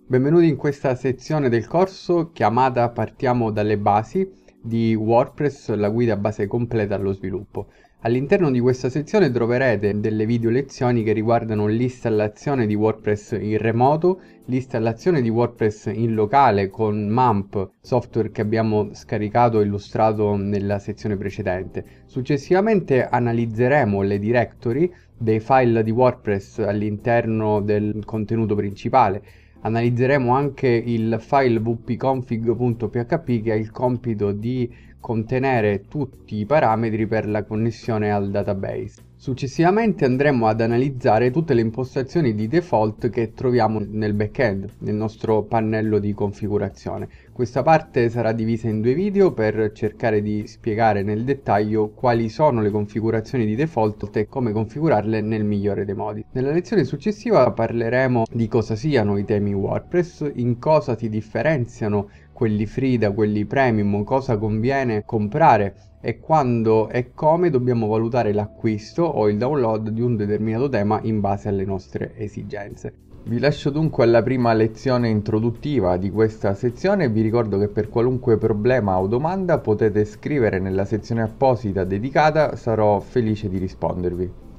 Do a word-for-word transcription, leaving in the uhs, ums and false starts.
Benvenuti in questa sezione del corso chiamata Partiamo dalle basi di WordPress, la guida base completa allo sviluppo. All'interno di questa sezione troverete delle video lezioni che riguardano l'installazione di WordPress in remoto, l'installazione di WordPress in locale con MAMP, software che abbiamo scaricato e illustrato nella sezione precedente. Successivamente analizzeremo le directory dei file di WordPress all'interno del contenuto principale. Analizzeremo anche il file wp-config.php che ha il compito di contenere tutti i parametri per la connessione al database. Successivamente andremo ad analizzare tutte le impostazioni di default che troviamo nel backend, nel nostro pannello di configurazione. Questa parte sarà divisa in due video per cercare di spiegare nel dettaglio quali sono le configurazioni di default e come configurarle nel migliore dei modi. Nella lezione successiva parleremo di cosa siano i temi WordPress, in cosa si differenziano quelli free da quelli premium, cosa conviene comprare e quando e come dobbiamo valutare l'acquisto o il download di un determinato tema in base alle nostre esigenze. Vi lascio dunque alla prima lezione introduttiva di questa sezione e vi ricordo che per qualunque problema o domanda potete scrivere nella sezione apposita dedicata, sarò felice di rispondervi.